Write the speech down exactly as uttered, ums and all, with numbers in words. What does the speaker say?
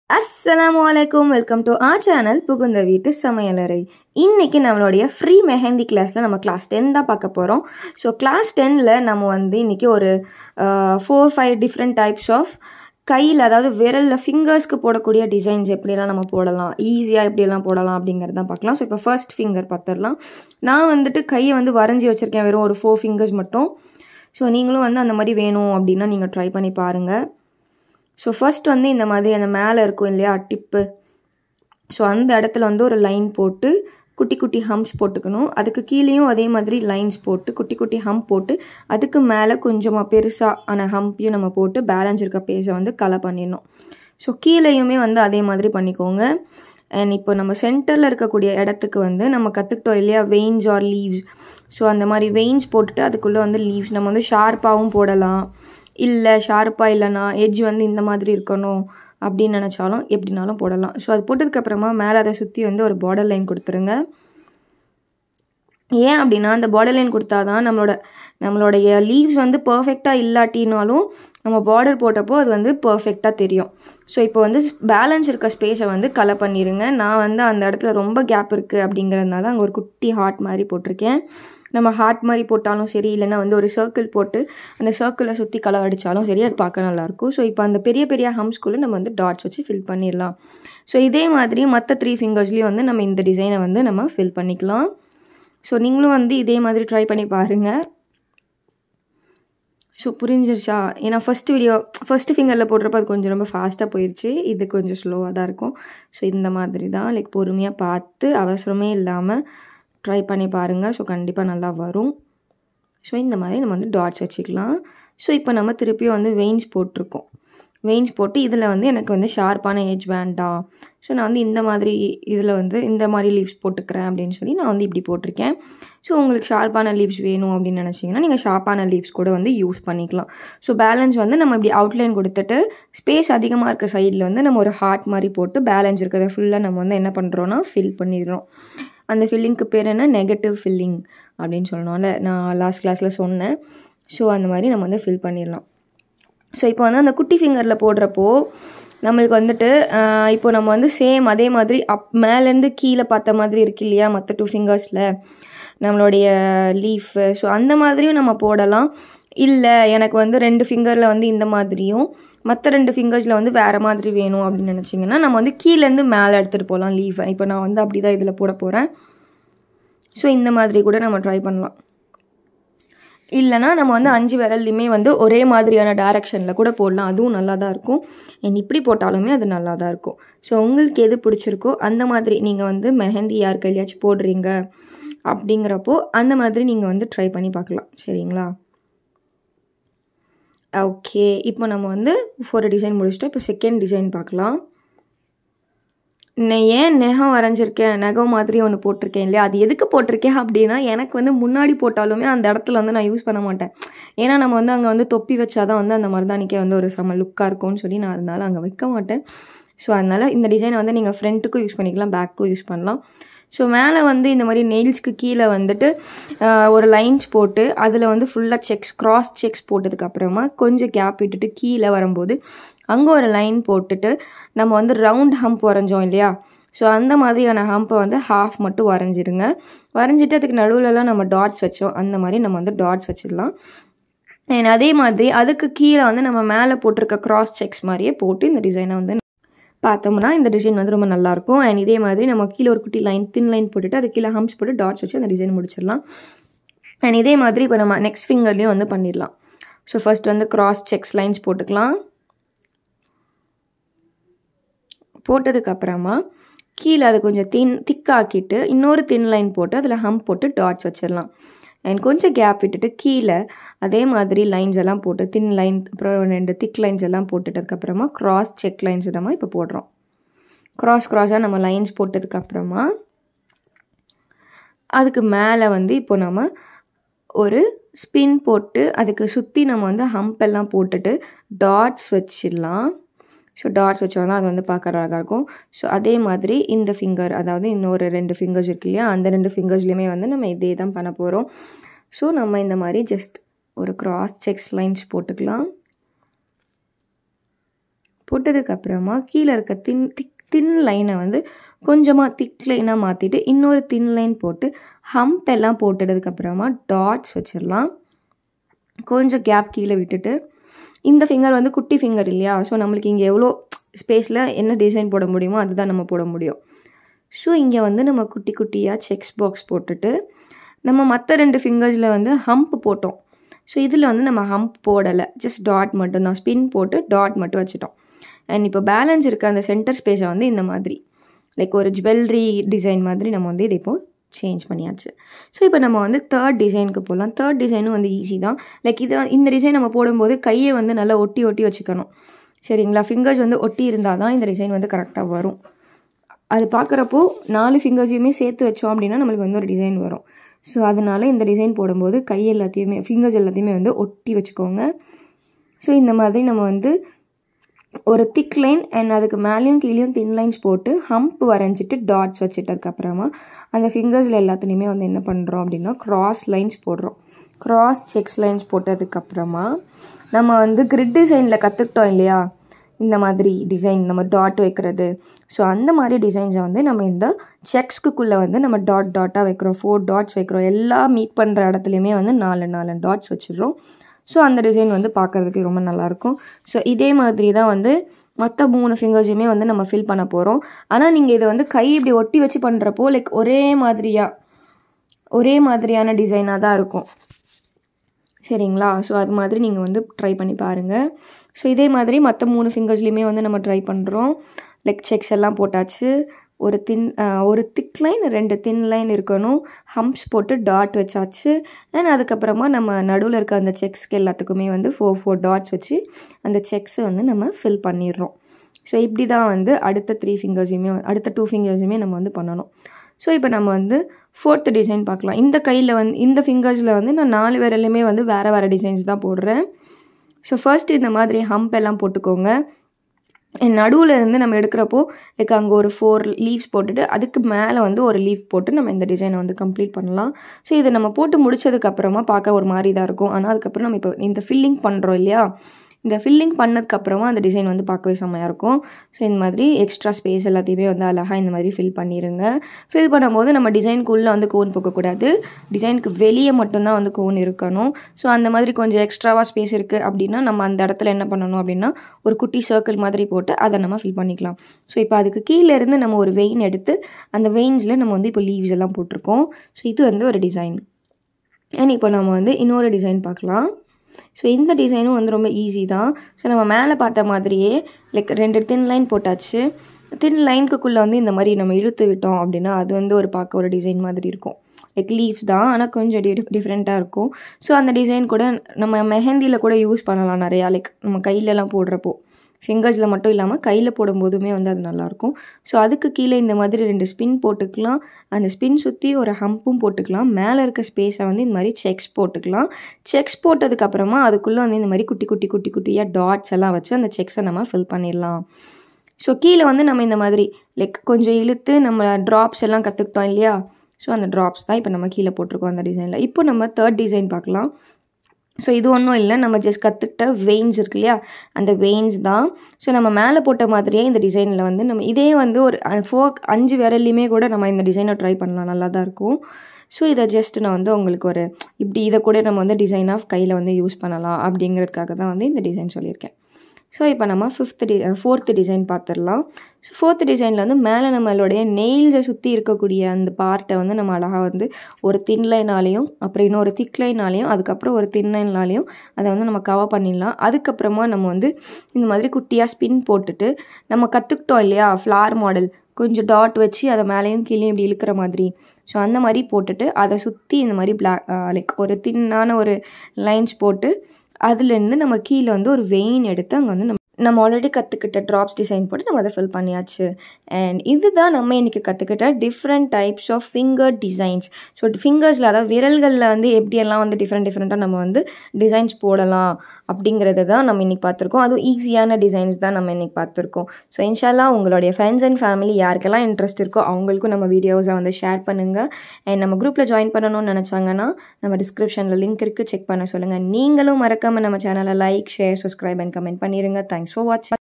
Assalamualaikum, welcome to our channel புகுந்த வீட்டு சமையலறை. இன்னைக்கு நம்மளுடைய ஃப்ரீ மெஹந்தி கிளாஸ்ல நம்ம கிளாஸ் ten தான் பார்க்க போறோம். ஸோ கிளாஸ் tenல நம்ம வந்து இன்னைக்கு ஒரு four five different types of கையில் அதாவது விரலில் ஃபிங்கர்ஸ்க்கு போடக்கூடிய டிசைன்ஸ் எப்படியெல்லாம் நம்ம போடலாம், ஈஸியாக எப்படியெல்லாம் போடலாம் அப்படிங்கிறது தான் பார்க்கலாம். ஸோ இப்போ ஃபர்ஸ்ட் ஃபிங்கர் பார்த்துடலாம். நான் வந்துட்டு கையை வந்து வரைஞ்சி வச்சுருக்கேன், வெறும் ஒரு ஃபோர் ஃபிங்கர்ஸ் மட்டும். ஸோ நீங்களும் வந்து அந்த மாதிரி வேணும் அப்படின்னா நீங்கள் ட்ரை பண்ணி பாருங்கள். ஸோ ஃபர்ஸ்ட் வந்து இந்த மாதிரி அந்த மேலே இருக்கும் இல்லையா டிப்பு, ஸோ அந்த இடத்துல வந்து ஒரு லைன் போட்டு குட்டி குட்டி ஹம்ப்ஸ் போட்டுக்கணும். அதுக்கு கீழேயும் அதே மாதிரி லைன்ஸ் போட்டு குட்டி குட்டி ஹம்ப் போட்டு அதுக்கு மேலே கொஞ்சமாக பெருசாக ஆன ஹம்பையும் நம்ம போட்டு பேலன்ஸ் இருக்க பேஸை வந்து கலர் பண்ணிடணும். ஸோ கீழேயுமே வந்து அதே மாதிரி பண்ணிக்கோங்க. அண்ட் இப்போ நம்ம சென்டரில் இருக்கக்கூடிய இடத்துக்கு வந்து நம்ம கற்றுக்கிட்டோம் இல்லையா வெயின்ஸ் ஆர் லீவ்ஸ். ஸோ அந்த மாதிரி வெயின்ஸ் போட்டுட்டு அதுக்குள்ளே வந்து லீவ்ஸ் நம்ம வந்து ஷார்ப்பாகவும் போடலாம், இல்லை ஷார்ப்பாக இல்லைனா எட்ஜ் வந்து இந்த மாதிரி இருக்கணும் அப்படின்னு நினச்சாலும் எப்படினாலும் போடலாம். ஸோ அது போட்டதுக்கப்புறமா மேலே அதை சுற்றி வந்து ஒரு பார்டர் லைன் கொடுத்துருங்க. ஏன் அப்படின்னா அந்த பார்டர் லைன் கொடுத்தா தான் நம்மளோட நம்மளுடைய லீவ்ஸ் வந்து பர்ஃபெக்டாக இல்லாட்டினாலும் நம்ம பார்டர் போட்டப்போ அது வந்து பர்ஃபெக்டாக தெரியும். ஸோ இப்போ வந்து பேலன்ஸ் இருக்க ஸ்பேஸை வந்து கலர் பண்ணிடுங்க. நான் வந்து அந்த இடத்துல ரொம்ப கேப் இருக்குது அப்படிங்கிறதுனால அங்கே ஒரு குட்டி ஹார்ட் மாதிரி போட்டிருக்கேன். நம்ம ஹார்ட் மாதிரி போட்டாலும் சரி, இல்லைன்னா வந்து ஒரு சர்க்கிள் போட்டு அந்த சர்க்கிளை சுற்றி கலர் அடித்தாலும் சரி, அது பார்க்க நல்லாயிருக்கும். ஸோ இப்போ அந்த பெரிய பெரிய ஹம்ஸ்குள்ளே நம்ம வந்து டாட்ஸ் வச்சு ஃபில் பண்ணிடலாம். ஸோ இதே மாதிரி மற்ற த்ரீ ஃபிங்கர்ஸ்லேயும் வந்து நம்ம இந்த டிசைனை வந்து நம்ம ஃபில் பண்ணிக்கலாம். ஸோ நீங்களும் வந்து இதே மாதிரி ட்ரை பண்ணி பாருங்கள். ஸோ புரிஞ்சிருச்சா? ஏன்னா ஃபஸ்ட்டு வீடியோ ஃபஸ்ட்டு ஃபிங்கரில் போடுறப்ப அது கொஞ்சம் ரொம்ப ஃபாஸ்ட்டாக போயிடுச்சு, இது கொஞ்சம் ஸ்லோவாக தான் இருக்கும். ஸோ இந்த மாதிரி தான் லைக் பொறுமையாக பார்த்து அவசரமே இல்லாமல் ட்ரை பண்ணி பாருங்கள். ஸோ கண்டிப்பாக நல்லா வரும். ஸோ இந்த மாதிரி நம்ம வந்து டாட்ஸ் வச்சுக்கலாம். ஸோ இப்போ நம்ம திருப்பியும் வந்து வெயின்ஸ் போட்டிருக்கோம். வெயின்ஸ் போட்டு இதில் வந்து எனக்கு வந்து ஷார்ப்பான எட்ஜ் வேண்டாம், ஸோ நான் வந்து இந்த மாதிரி இதில் வந்து இந்த மாதிரி லீவ்ஸ் போட்டுக்கிறேன் அப்படின்னு சொல்லி நான் வந்து இப்படி போட்டிருக்கேன். ஸோ உங்களுக்கு ஷார்ப்பான லீவ்ஸ் வேணும் அப்படின்னு நினச்சிங்கன்னா நீங்கள் ஷார்ப்பான லீவ்ஸ் கூட வந்து யூஸ் பண்ணிக்கலாம். ஸோ பேலன்ஸ் வந்து நம்ம இப்படி அவுட்லைன் கொடுத்துட்டு ஸ்பேஸ் அதிகமாக இருக்க சைடில் வந்து நம்ம ஒரு ஹார்ட் மாதிரி போட்டு பேலன்ஸ் இருக்கிறத ஃபுல்லாக நம்ம வந்து என்ன பண்ணுறோன்னா ஃபில் பண்ணிடுறோம். அந்த ஃபில்லிங்க்கு பேர் என்ன, நெகட்டிவ் ஃபில்லிங் அப்படின்னு சொல்லணும்ல, நான் லாஸ்ட் கிளாஸில் சொன்னேன். ஸோ அந்த மாதிரி நம்ம வந்து ஃபில் பண்ணிடலாம். ஸோ இப்போ வந்து அந்த குட்டி ஃபிங்கரில் போடுறப்போ நம்மளுக்கு வந்துட்டு இப்போ நம்ம வந்து சேம் அதே மாதிரி அப் மேலேருந்து கீழே பார்த்த மாதிரி இருக்கு இல்லையா மற்ற டூ ஃபிங்கர்ஸில் நம்மளுடைய லீஃபு. ஸோ அந்த மாதிரியும் நம்ம போடலாம். இல்லை எனக்கு வந்து ரெண்டு ஃபிங்கரில் வந்து இந்த மாதிரியும் மற்ற ரெண்டு ஃபிங்கர்ஸில் வந்து வேறு மாதிரி வேணும் அப்படின்னு நினச்சிங்கன்னா நம்ம வந்து கீழேருந்து மேலே எடுத்துகிட்டு போகலாம் லீஃபை. இப்போ நான் வந்து அப்படி தான் இதில் போட போகிறேன். ஸோ இந்த மாதிரி கூட நம்ம ட்ரை பண்ணலாம். இல்லைனா நம்ம வந்து அஞ்சு விரல்லையுமே வந்து ஒரே மாதிரியான டைரெக்ஷனில் கூட போடலாம், அதுவும் நல்லா தான் இருக்கும். அண்ட் இப்படி போட்டாலுமே அது நல்லா தான் இருக்கும். ஸோ உங்களுக்கு எது பிடிச்சிருக்கோ அந்த மாதிரி நீங்கள் வந்து மெஹந்தி யார் கையிலையாச்சும் போடுறீங்க அப்படிங்கிறப்போ அந்த மாதிரி நீங்கள் வந்து ட்ரை பண்ணி பார்க்கலாம். சரிங்களா? ஓகே, இப்போ நம்ம வந்து ஒரு டிசைன் முடிச்சிட்டோம். இப்போ செகண்ட் டிசைன் பார்க்கலாம். நான் ஏன் நெகம் வரைஞ்சிருக்கேன், நகம் மாதிரி ஒன்று போட்டிருக்கேன் இல்லையா, அது எதுக்கு போட்டிருக்கேன் அப்படின்னா எனக்கு வந்து முன்னாடி போட்டாலுமே அந்த இடத்துல வந்து நான் யூஸ் பண்ண மாட்டேன். ஏன்னா நம்ம வந்து அங்கே வந்து தொப்பி வச்சாதான் வந்து அந்த மருதாணிக்கே வந்து ஒரு செம லுக்காக இருக்கும்னு சொல்லி நான் அதனால் அங்கே வைக்க மாட்டேன். ஸோ அதனால் இந்த டிசைனை வந்து நீங்கள் ஃப்ரண்ட்டுக்கும் யூஸ் பண்ணிக்கலாம், பேக்குக்கும் யூஸ் பண்ணலாம். ஸோ மேலே வந்து இந்த மாதிரி நெயில்ஸ்க்கு கீழே வந்துட்டு ஒரு லைன்ஸ் போட்டு அதில் வந்து ஃபுல்லாக செக்ஸ் கிராஸ் செக்ஸ் போட்டதுக்கப்புறமா கொஞ்சம் கேப் விட்டுட்டு கீழே வரும்போது அங்கே ஒரு லைன் போட்டுட்டு நம்ம வந்து ரவுண்ட் ஹம்ப் வரைஞ்சோம் இல்லையா, ஸோ அந்த மாதிரியான ஹம்பை வந்து ஹாஃப் மட்டும் வரைஞ்சிடுங்க. வரைஞ்சிட்டு அதுக்கு நடுவில்லாம் நம்ம டாட்ஸ் வச்சோம், அந்த மாதிரி நம்ம வந்து டாட்ஸ் வச்சிடலாம். அண்ட் அதே மாதிரி அதுக்கு கீழே வந்து நம்ம மேலே போட்டிருக்க கிராஸ் செக்ஸ் மாதிரியே போட்டு இந்த டிசைனை வந்து பார்த்தோம்னா இந்த டிசைன் வந்து ரொம்ப நல்லாயிருக்கும். அண்ட் இதே மாதிரி நம்ம கீழே ஒரு குட்டி லைன் தின் லைன் போட்டுட்டு அது கீழே ஹம்ப்ஸ் போட்டு டாட்ஸ் வச்சு அந்த டிசைன் முடிச்சிடலாம். அண்ட் இதே மாதிரி இப்போ நம்ம நெக்ஸ்ட் ஃபிங்கர்லேயும் வந்து பண்ணிடலாம். ஸோ ஃபர்ஸ்ட் வந்து கிராஸ் செக்ஸ் லைன்ஸ் போட்டுக்கலாம். போட்டதுக்கப்புறமா கீழே அதை கொஞ்சம் தின் திக்காக்கிட்டு இன்னொரு தின் லைன் போட்டு அதில் ஹம்ப் போட்டு டாட்ஸ் வச்சிடலாம். அண்ட் கொஞ்சம் கேப் விட்டுட்டு கீழே அதே மாதிரி லைன்ஸ் எல்லாம் போட்டு தின் லைன் அப்புறம் ரெண்டு திக் லைன்ஸ் எல்லாம் போட்டுட்டதுக்கப்புறமா கிராஸ் செக் லைன்ஸ் நம்ம இப்போ போடுறோம். க்ராஸ் க்ராஸாக நம்ம லைன்ஸ் போட்டதுக்கப்புறமா அதுக்கு மேலே வந்து இப்போ நம்ம ஒரு ஸ்பின் போட்டு அதுக்கு சுற்றி நம்ம வந்து ஹம்ப் எல்லாம் போட்டுட்டு டாட்ஸ் வச்சிடலாம். ஸோ டாட்ஸ் வச்சோம்னா அது வந்து பார்க்க அழகாக இருக்கும். ஸோ அதே மாதிரி இந்த ஃபிங்கர் அதாவது இன்னொரு ரெண்டு ஃபிங்கர்ஸ் இருக்கு இல்லையா, அந்த ரெண்டு ஃபிங்கர்ஸ்லேயுமே வந்து நம்ம இதே தான் பண்ண போகிறோம். ஸோ நம்ம இந்த மாதிரி ஜஸ்ட் ஒரு கிராஸ் செக்ஸ் லைன்ஸ் போட்டுக்கலாம். போட்டதுக்கப்புறமா கீழே இருக்க தின் திக் தின் லைனை வந்து கொஞ்சமாக திக் லைனாக மாற்றிட்டு இன்னொரு தின் லைன் போட்டு ஹம்ப் எல்லாம் போட்டதுக்கப்புறமா டாட்ஸ் வச்சிடலாம். கொஞ்சம் கேப் கீழே விட்டுட்டு இந்த ஃபிங்கர் வந்து குட்டி ஃபிங்கர் இல்லையா, ஸோ நம்மளுக்கு இங்கே எவ்வளோ ஸ்பேஸில் என்ன டிசைன் போட முடியுமோ அதுதான் நம்ம போட முடியும். ஸோ இங்கே வந்து நம்ம குட்டி குட்டியாக செக்ஸ் பாக்ஸ் போட்டுட்டு நம்ம மற்ற ரெண்டு ஃபிங்கர்ஸில் வந்து ஹம்ப் போட்டோம். ஸோ இதில் வந்து நம்ம ஹம்ப் போடலை, ஜஸ்ட் டாட் மட்டும் தான், ஸ்பின் போட்டு டாட் மட்டும் வச்சுட்டோம். அண்ட் இப்போ பேலன்ஸ் இருக்க அந்த சென்டர் ஸ்பேஸை வந்து இந்த மாதிரி லைக் ஒரு ஜுவல்லரி டிசைன் மாதிரி நம்ம வந்து இது இப்போது சேஞ்ச் பண்ணியாச்சு. ஸோ இப்போ நம்ம வந்து தேர்ட் டிசைனுக்கு போகலாம். தேர்ட் டிசைனும் வந்து ஈஸி தான். லைக் இது இந்த டிசைன் நம்ம போடும்போது கையை வந்து நல்லா ஒட்டி ஒட்டி வச்சுக்கணும், சரிங்களா? ஃபிங்கர்ஸ் வந்து ஒட்டி இருந்தால் தான் இந்த டிசைன் வந்து கரெக்டாக வரும். அது பார்க்குறப்போ நாலு ஃபிங்கர்ஸையுமே சேர்த்து வச்சோம் அப்படின்னா நம்மளுக்கு வந்து ஒரு டிசைன் வரும். ஸோ அதனால் இந்த டிசைன் போடும்போது கை எல்லாத்தையுமே ஃபிங்கர்ஸ் எல்லாத்தையுமே வந்து ஒட்டி வச்சுக்கோங்க. ஸோ இந்த மாதிரி நம்ம வந்து ஒரு திக் லைன் அண்ட் அதுக்கு மேலேயும் கீழேயும் தின் லைன்ஸ் போட்டு ஹம்ப் வரைஞ்சிட்டு டாட்ஸ் வச்சுட்டதுக்கப்புறமா அந்த ஃபிங்கர்ஸில் எல்லாத்துலேயுமே வந்து என்ன பண்ணுறோம் அப்படின்னா க்ராஸ் லைன்ஸ் போடுறோம். க்ராஸ் செக்ஸ் லைன்ஸ் போட்டதுக்கப்புறமா நம்ம வந்து கிரிட் டிசைனில் கற்றுக்கிட்டோம் இல்லையா, இந்த மாதிரி டிசைன் நம்ம டாட் வைக்கிறது. ஸோ அந்த மாதிரி டிசைன்ஸை வந்து நம்ம இந்த செக்ஸ்க்குள்ளே வந்து நம்ம டாட் டாட்டாக வைக்கிறோம், ஃபோர் டாட்ஸ் வைக்கிறோம். எல்லாம் மீட் பண்ணுற இடத்துலையுமே வந்து நாலு நாலு டாட்ஸ் வச்சிடுறோம். ஸோ அந்த டிசைன் வந்து பார்க்குறதுக்கு ரொம்ப நல்லாயிருக்கும். ஸோ இதே மாதிரி தான் வந்து மற்ற மூணு ஃபிங்கர்ஸுமே வந்து நம்ம ஃபில் பண்ண போகிறோம். ஆனால் நீங்கள் இதை வந்து கை இப்படி ஒட்டி வச்சு பண்ணுறப்போ லைக் ஒரே மாதிரியாக ஒரே மாதிரியான டிசைனாக தான் இருக்கும், சரிங்களா? ஸோ அது மாதிரி நீங்கள் வந்து ட்ரை பண்ணி பாருங்கள். ஸோ இதே மாதிரி மற்ற மூணு ஃபிங்கர்ஸ்லேயுமே வந்து நம்ம ட்ரை பண்ணுறோம். லைக் செக்ஸ் எல்லாம் போட்டாச்சு, ஒரு தின் ஒரு திக் லைன் ரெண்டு தின் லைன் இருக்கணும், ஹம்ப்ஸ் போட்டு டாட் வச்சாச்சு. அண்ட் அதுக்கப்புறமா நம்ம நடுவில் இருக்க அந்த செக்ஸ்க்கு எல்லாத்துக்குமே வந்து ஃபோர் ஃபோர் டாட்ஸ் வச்சு அந்த செக்ஸை வந்து நம்ம ஃபில் பண்ணிடுறோம். ஸோ இப்படி தான் வந்து அடுத்த த்ரீ ஃபிங்கர்ஸையுமே அடுத்த டூ ஃபிங்கர்ஸுமே நம்ம வந்து பண்ணணும். ஸோ இப்போ நம்ம வந்து ஃபோர்த்து டிசைன் பார்க்கலாம். இந்த கையில் வந்து இந்த ஃபிங்கர்ஸில் வந்து நான் நாலு விரலையுமே வந்து வேறு வேறு டிசைன்ஸ் தான் போடுறேன். ஸோ ஃபர்ஸ்ட் இந்த மாதிரி ஹம்ப் எல்லாம் போட்டுக்கோங்க. நடுவில் இருந்து நம்ம எடுக்கிறப்போ லைக் அங்கே ஒரு ஃபோர் லீவ்ஸ் போட்டுட்டு அதுக்கு மேலே வந்து ஒரு லீஃப் போட்டு நம்ம இந்த டிசைனை வந்து கம்ப்ளீட் பண்ணலாம். ஸோ இதை நம்ம போட்டு முடிச்சதுக்கப்புறமா பார்க்க ஒரு மாதிரி தான் இருக்கும். ஆனால் அதுக்கப்புறம் நம்ம இப்போ இந்த ஃபில்லிங் பண்ணுறோம் இல்லையா, இந்த ஃபில்லிங் பண்ணதுக்கப்புறமா அந்த டிசைன் வந்து பார்க்கவே செம்மையாக இருக்கும். ஸோ இந்த மாதிரி எக்ஸ்ட்ரா ஸ்பேஸ் எல்லாத்தையுமே வந்து அழகாக இந்த மாதிரி ஃபில் பண்ணிடுங்க. ஃபில் பண்ணும்போது நம்ம டிசைனுக்குள்ளே வந்து கோன் போக்கக்கூடாது, டிசைனுக்கு வெளியே மட்டும்தான் வந்து கோன் இருக்கணும். ஸோ அந்த மாதிரி கொஞ்சம் எக்ஸ்ட்ராவாக ஸ்பேஸ் இருக்குது அப்படின்னா நம்ம அந்த இடத்துல என்ன பண்ணணும் அப்படின்னா ஒரு குட்டி சர்க்கிள் மாதிரி போட்டு அதை நம்ம ஃபில் பண்ணிக்கலாம். ஸோ இப்போ அதுக்கு கீழே இருந்து நம்ம ஒரு வெயின் எடுத்து அந்த வெயின்ஸில் நம்ம வந்து இப்போ லீவ்ஸ் எல்லாம் போட்டிருக்கோம். ஸோ இது வந்து ஒரு டிசைன். அண்ட் இப்போ நம்ம வந்து இன்னொரு டிசைன் பார்க்கலாம். ஸோ இந்த டிசைனும் வந்து ரொம்ப ஈஸி தான். ஸோ நம்ம மேலே பார்த்த மாதிரியே லைக் ரெண்டு தின் லைன் போட்டாச்சு. தின் லைனுக்குள்ளே வந்து இந்த மாதிரி நம்ம இழுத்து விட்டோம் அப்படின்னா அது வந்து ஒரு பார்க்க ஒரு டிசைன் மாதிரி இருக்கும். லைக் லீவ்ஸ் தான், ஆனால் கொஞ்சம் டி டிஃப்ரெண்ட்டாக இருக்கும். ஸோ அந்த டிசைன் கூட நம்ம மெஹந்தியில் கூட யூஸ் பண்ணலாம் நிறையா. லைக் நம்ம கையிலலாம் போடுறப்போ ஃபிங்கர்ஸில் மட்டும் இல்லாமல் கையில் போடும்போதுமே வந்து அது நல்லாயிருக்கும். ஸோ அதுக்கு கீழே இந்த மாதிரி ரெண்டு ஸ்பின் போட்டுக்கலாம். அந்த ஸ்பின் சுற்றி ஒரு ஹம்பும் போட்டுக்கலாம். மேலே இருக்க ஸ்பேஸை வந்து இந்த மாதிரி செக்ஸ் போட்டுக்கலாம். செக்ஸ் போட்டதுக்கப்புறமா அதுக்குள்ளே வந்து இந்த மாதிரி குட்டி குட்டி குட்டி குட்டியாக டாட்ஸ் எல்லாம் வச்சு அந்த செக்ஸை நம்ம ஃபில் பண்ணிடலாம். ஸோ கீழே வந்து நம்ம இந்த மாதிரி லைக் கொஞ்சம் இழுத்து நம்ம ட்ராப்ஸ் எல்லாம் கற்றுக்கிட்டோம் இல்லையா, ஸோ அந்த ட்ராப்ஸ் தான் இப்போ நம்ம கீழே போட்டிருக்கோம் அந்த டிசைனில். இப்போ நம்ம தேர்ட் டிசைன் பார்க்கலாம். ஸோ இது ஒன்றும் இல்லை, நம்ம ஜஸ்ட் கற்றுக்கிட்ட வெயின்ஸ் இருக்கு இல்லையா, அந்த வெயின்ஸ் தான். ஸோ நம்ம மேலே போட்ட மாதிரியே இந்த டிசைனில் வந்து நம்ம இதே வந்து ஒரு ஃபோக் அஞ்சு விரல்லையுமே கூட நம்ம இந்த டிசைனை ட்ரை பண்ணலாம், நல்லா தான் இருக்கும். ஸோ இதை ஜஸ்ட் நான் வந்து உங்களுக்கு ஒரு இப்படி இதை கூட நம்ம வந்து டிசைன் ஆஃப் கையில் வந்து யூஸ் பண்ணலாம் அப்படிங்கிறதுக்காக தான் வந்து இந்த டிசைன் சொல்லியிருக்கேன். ஸோ இப்போ நம்ம ஃபிஃப்த்து டி ஃபோர்த்து டிசைன் பார்த்துடலாம். ஸோ ஃபோர்த்து டிசைனில் வந்து மேலே நம்மளுடைய நெயில்ஸை சுற்றி இருக்கக்கூடிய அந்த பார்ட்டை வந்து நம்ம அழகாக வந்து ஒரு தின் லைனாலேயும் அப்புறம் இன்னும் ஒரு திக் லைனாலேயும் அதுக்கப்புறம் ஒரு தின் லைனாலேயும் அதை வந்து நம்ம கவர் பண்ணிடலாம். அதுக்கப்புறமா நம்ம வந்து இந்த மாதிரி குட்டியாக ஸ்பின் போட்டுட்டு நம்ம கற்றுக்கிட்டோம் இல்லையா ஃப்ளார் மாடல், கொஞ்சம் டாட் வச்சு அதை மேலேயும் கீழே இப்படி இழுக்கிற மாதிரி. ஸோ அந்த மாதிரி போட்டுட்டு அதை சுற்றி இந்த மாதிரி பிளாக் லைக் ஒரு தின்னான ஒரு லைன்ஸ் போட்டு அதுலேருந்து நம்ம கீழே வந்து ஒரு வெயின் எடுத்து அங்கே வந்து நம்ம நம்ம ஆல்ரெடி கற்றுக்கிட்ட ட்ராப்ஸ் டிசைன் போட்டு நம்ம அதை ஃபில் பண்ணியாச்சு. அண்ட் இதுதான் நம்ம இன்றைக்கி கற்றுக்கிட்ட different types of finger designs. So ஃபிங்கர்ஸில் அதாவது விரல்களில் வந்து எப்படியெல்லாம் வந்து டிஃப்ரெண்ட் டிஃப்ரெண்ட்டாக நம்ம வந்து டிசைன்ஸ் போடலாம் அப்படிங்கிறத தான் நம்ம இன்றைக்கி பார்த்துருக்கோம். அதுவும் ஈஸியான டிசைன்ஸ் தான் நம்ம இன்றைக்கி பார்த்துருக்கோம். ஸோ இன்ஷால்லா உங்களுடைய ஃப்ரெண்ட்ஸ் அண்ட் ஃபேமிலி யாருக்கெல்லாம் இன்ட்ரெஸ்ட் இருக்கோ அவங்களுக்கும் நம்ம வீடியோஸை வந்து ஷேர் பண்ணுங்கள். அண்ட் நம்ம குரூப்பில் ஜாயின் பண்ணணும்னு நினச்சாங்கன்னா நம்ம டிஸ்கிரிப்ஷனில் லிங்க் இருக்குது, செக் பண்ண சொல்லுங்கள். நீங்களும் மறக்காமல் நம்ம சேனலை like, share, subscribe and comment பண்ணிடுங்க. Thanks for watching.